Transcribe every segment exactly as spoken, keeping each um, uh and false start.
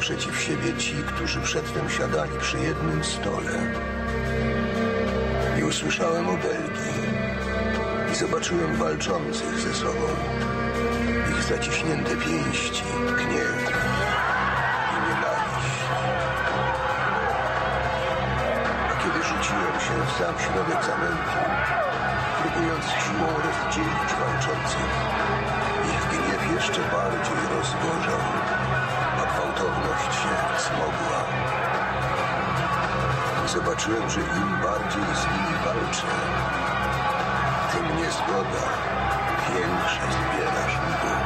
naprzeciw siebie ci, którzy przedtem siadali przy jednym stole. I usłyszałem o Belgii i zobaczyłem walczących ze sobą. Ich zaciśnięte pięści, gniew i nienawiść. A kiedy rzuciłem się w sam środek zamętu, próbując siłą rozdzielić walczących, ich gniew jeszcze bardziej rozgorzał, a gwałtowność się wzmogła. Zobaczyłem, że im bardziej z nimi walczę, tym niezgoda większe zbiera żniwo.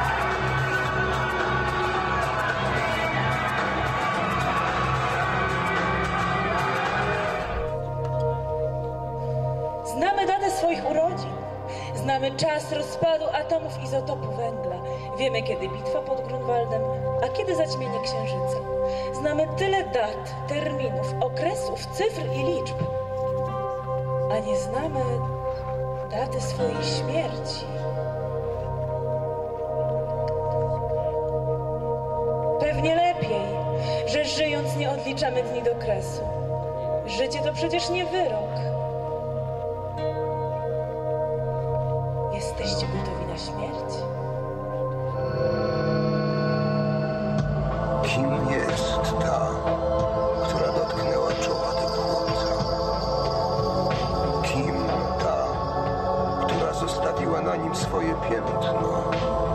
Znamy datę swoich urodzin. Znamy czas rozpadu atomów izotopu węgla. Wiemy, kiedy bitwa pod Grunwaldem, a kiedy zaćmienie księżyca. Znamy tyle dat, terminów, okresów, cyfr i liczb. A nie znamy daty swojej śmierci. Pewnie lepiej, że żyjąc nie odliczamy dni do kresu. Życie to przecież nie wyrok. Jesteście gotowi na śmierć? Kim jest ta, która dotknęła czoła tego chłopca? Kim ta, która zostawiła na nim swoje piętno?